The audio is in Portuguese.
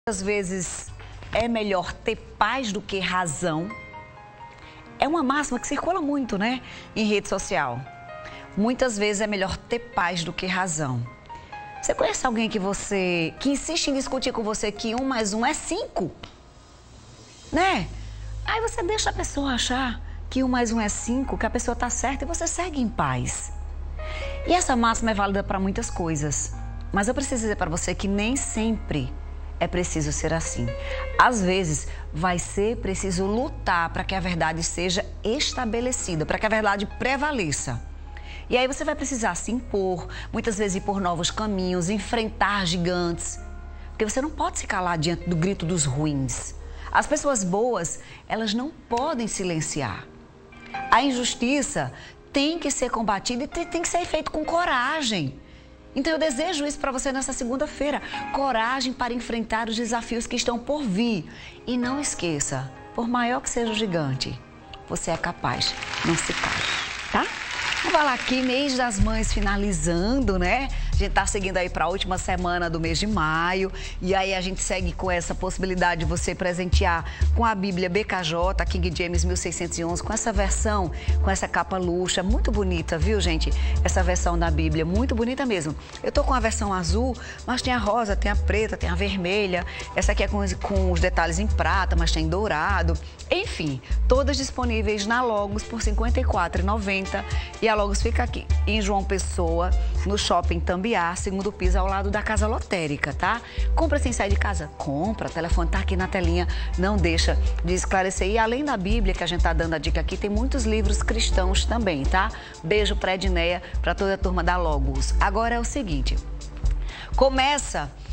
Às vezes é melhor ter paz do que razão. É uma máxima que circula muito, né, em rede social. Muitas vezes é melhor ter paz do que razão. Você conhece alguém que insiste em discutir com você que 1 mais 1 é 5? Né? Aí você deixa a pessoa achar que 1 mais 1 é 5, que a pessoa está certa e você segue em paz. E essa máxima é válida para muitas coisas. Mas eu preciso dizer para você que nem sempre é preciso ser assim. Às vezes, vai ser preciso lutar para que a verdade seja estabelecida, para que a verdade prevaleça. E aí você vai precisar se impor, muitas vezes ir por novos caminhos, enfrentar gigantes. Porque você não pode se calar diante do grito dos ruins. As pessoas boas, elas não podem silenciar. A injustiça tem que ser combatida e tem que ser feito com coragem. Então eu desejo isso para você nessa segunda-feira. Coragem para enfrentar os desafios que estão por vir. E não esqueça, por maior que seja o gigante, você é capaz, não se cale, tá? Vamos falar aqui, mês das mães finalizando, né? A gente tá seguindo aí para a última semana do mês de maio. E aí a gente segue com essa possibilidade de você presentear com a Bíblia BKJ, King James 1611, com essa versão, com essa capa luxa. Muito bonita, viu, gente? Essa versão da Bíblia, muito bonita mesmo. Eu tô com a versão azul, mas tem a rosa, tem a preta, tem a vermelha. Essa aqui é com os detalhes em prata, mas tem dourado. Enfim, todas disponíveis na Logos por R$ 54,90. E a Logos fica aqui, em João Pessoa, no Shopping Tambiá, segundo piso, ao lado da Casa Lotérica, tá? Compra sem sair de casa? Compra, o telefone tá aqui na telinha, não deixa de esclarecer. E além da Bíblia, que a gente tá dando a dica aqui, tem muitos livros cristãos também, tá? Beijo pra Edneia, pra toda a turma da Logos. Agora é o seguinte, começa